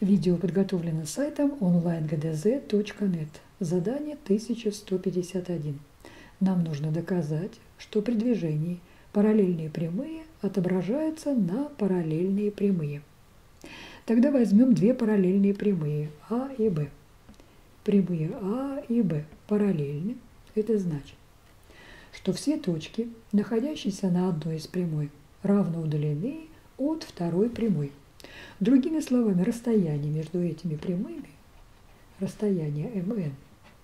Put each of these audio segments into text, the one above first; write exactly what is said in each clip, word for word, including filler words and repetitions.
Видео подготовлено сайтом онлайн гэ дэ зэ точка нет. Задание тысяча сто пятьдесят один. Нам нужно доказать, что при движении параллельные прямые отображаются на параллельные прямые. Тогда возьмем две параллельные прямые А и Б. Прямые А и Б параллельны. Это значит, что все точки, находящиеся на одной из прямой, равно удалены от второй прямой. Другими словами, расстояние между этими прямыми, расстояние эм эн,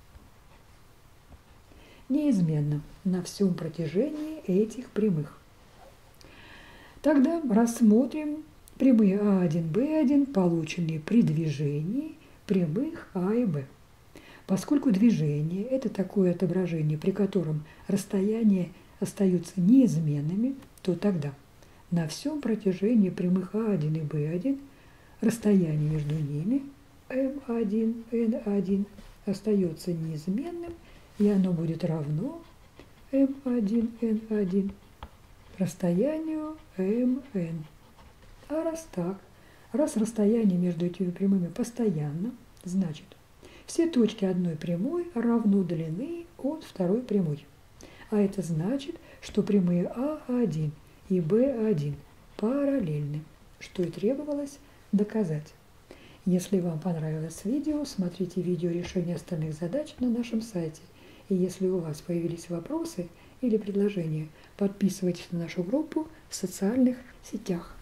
неизменно на всем протяжении этих прямых. Тогда рассмотрим прямые А один, Б один, полученные при движении прямых А и Б. Поскольку движение – это такое отображение, при котором расстояния остаются неизменными, то тогда на всем протяжении прямых А один и Б один расстояние между ними эм один, эн один остается неизменным, и оно будет равно эм один, эн один расстоянию эм эн. А раз так, раз расстояние между этими прямыми постоянно, значит, все точки одной прямой равно удалены от второй прямой. А это значит, что прямые А один и Б один параллельны, что и требовалось доказать. Если вам понравилось видео, смотрите видео решения остальных задач на нашем сайте. И если у вас появились вопросы или предложения, подписывайтесь на нашу группу в социальных сетях.